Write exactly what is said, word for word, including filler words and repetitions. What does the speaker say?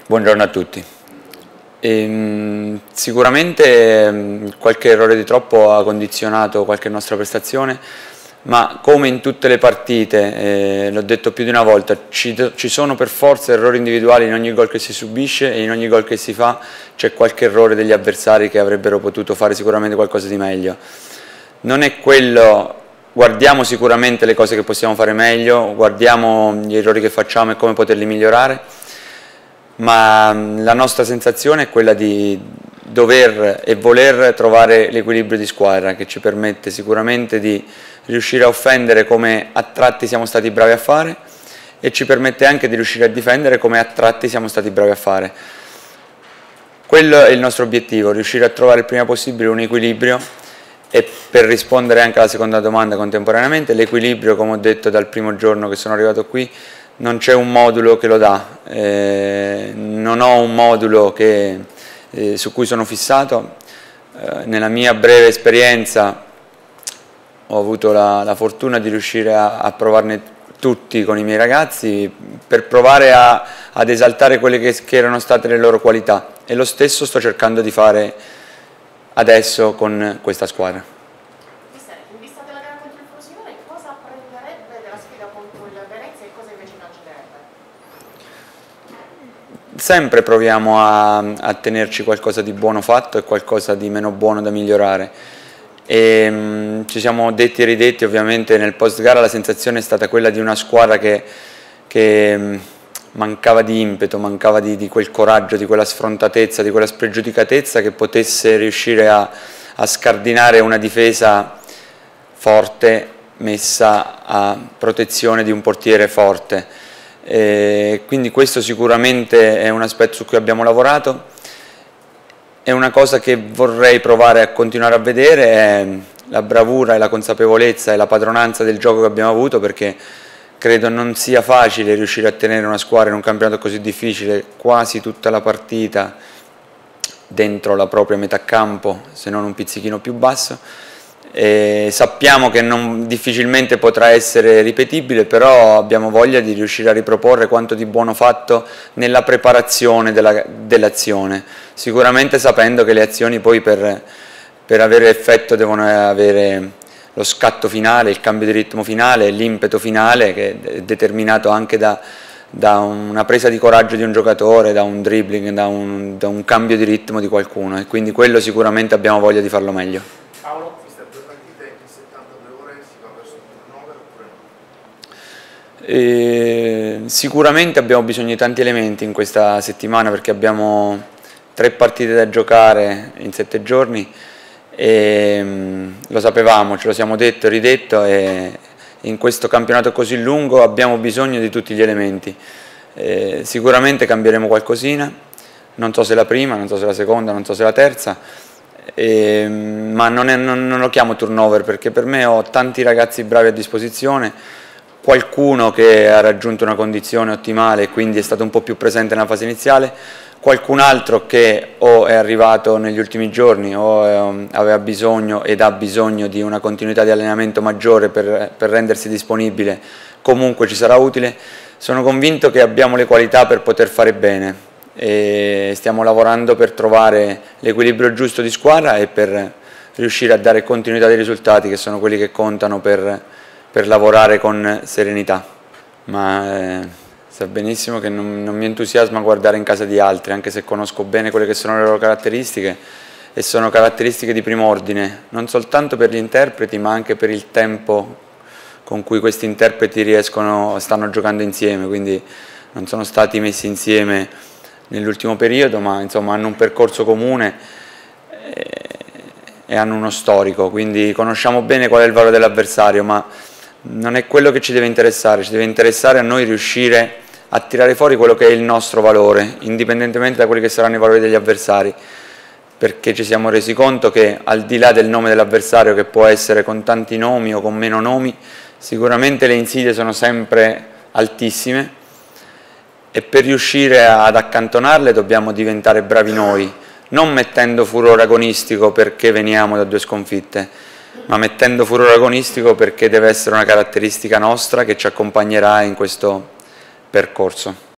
Buongiorno a tutti. E, sicuramente qualche errore di troppo ha condizionato qualche nostra prestazione, ma come in tutte le partite, eh, l'ho detto più di una volta, ci, ci sono per forza errori individuali in ogni gol che si subisce e in ogni gol che si fa c'è qualche errore degli avversari che avrebbero potuto fare sicuramente qualcosa di meglio. Non è quello, guardiamo sicuramente le cose che possiamo fare meglio, guardiamo gli errori che facciamo e come poterli migliorare, ma la nostra sensazione è quella di dover e voler trovare l'equilibrio di squadra che ci permette sicuramente di riuscire a offendere come a tratti siamo stati bravi a fare e ci permette anche di riuscire a difendere come a tratti siamo stati bravi a fare. Quello è il nostro obiettivo, riuscire a trovare il prima possibile un equilibrio. E per rispondere anche alla seconda domanda contemporaneamente, l'equilibrio, come ho detto dal primo giorno che sono arrivato qui, non c'è un modulo che lo dà, eh, non ho un modulo che, eh, su cui sono fissato. Eh, nella mia breve esperienza ho avuto la, la fortuna di riuscire a, a provarne tutti con i miei ragazzi per provare a, ad esaltare quelle che, che erano state le loro qualità, e lo stesso sto cercando di fare adesso con questa squadra. In vista della gara contro il Frosinone, cosa apprenderebbe della sfida contro il Venezia e cosa invece innalzerebbe? Sempre proviamo a, a tenerci qualcosa di buono fatto e qualcosa di meno buono da migliorare. E, mh, ci siamo detti e ridetti, ovviamente nel post gara la sensazione è stata quella di una squadra che, che mh, mancava di impeto, mancava di, di quel coraggio, di quella sfrontatezza, di quella spregiudicatezza che potesse riuscire a, a scardinare una difesa forte messa a protezione di un portiere forte. E quindi questo sicuramente è un aspetto su cui abbiamo lavorato. È una cosa che vorrei provare a continuare a vedere, è la bravura e la consapevolezza e la padronanza del gioco che abbiamo avuto, perché credo non sia facile riuscire a tenere una squadra in un campionato così difficile quasi tutta la partita dentro la propria metà campo, se non un pizzichino più basso. E sappiamo che non, difficilmente potrà essere ripetibile, però abbiamo voglia di riuscire a riproporre quanto di buono fatto nella preparazione dell'azione, sicuramente sapendo che le azioni poi per, per avere effetto devono avere lo scatto finale, il cambio di ritmo finale, l'impeto finale, che è determinato anche da, da una presa di coraggio di un giocatore, da un dribbling, da un, da un cambio di ritmo di qualcuno, e quindi quello sicuramente abbiamo voglia di farlo meglio. Paolo, queste due partite in settantadue ore si va verso il turnover oppure no? E sicuramente abbiamo bisogno di tanti elementi in questa settimana, perché abbiamo tre partite da giocare in sette giorni. E, mh, lo sapevamo, ce lo siamo detto e ridetto, e in questo campionato così lungo abbiamo bisogno di tutti gli elementi. E sicuramente cambieremo qualcosina, non so se la prima, non so se la seconda, non so se la terza, e, ma non, è, non, non lo chiamo turnover, perché per me ho tanti ragazzi bravi a disposizione, qualcuno che ha raggiunto una condizione ottimale e quindi è stato un po' più presente nella fase iniziale, qualcun altro che o è arrivato negli ultimi giorni o eh, aveva bisogno ed ha bisogno di una continuità di allenamento maggiore per, per rendersi disponibile, comunque ci sarà utile. Sono convinto che abbiamo le qualità per poter fare bene e stiamo lavorando per trovare l'equilibrio giusto di squadra e per riuscire a dare continuità dei risultati, che sono quelli che contano per, per lavorare con serenità. Ma, eh, sa benissimo che non, non mi entusiasma guardare in casa di altri, anche se conosco bene quelle che sono le loro caratteristiche, e sono caratteristiche di primo ordine, non soltanto per gli interpreti ma anche per il tempo con cui questi interpreti riescono, stanno giocando insieme, quindi non sono stati messi insieme nell'ultimo periodo, ma insomma hanno un percorso comune e, e hanno uno storico, quindi conosciamo bene qual è il valore dell'avversario, ma non è quello che ci deve interessare, ci deve interessare a noi riuscire a tirare fuori quello che è il nostro valore, indipendentemente da quelli che saranno i valori degli avversari, perché ci siamo resi conto che al di là del nome dell'avversario, che può essere con tanti nomi o con meno nomi, sicuramente le insidie sono sempre altissime, e per riuscire ad accantonarle dobbiamo diventare bravi noi, non mettendo furore agonistico perché veniamo da due sconfitte, ma mettendo furore agonistico perché deve essere una caratteristica nostra che ci accompagnerà in questo percorso.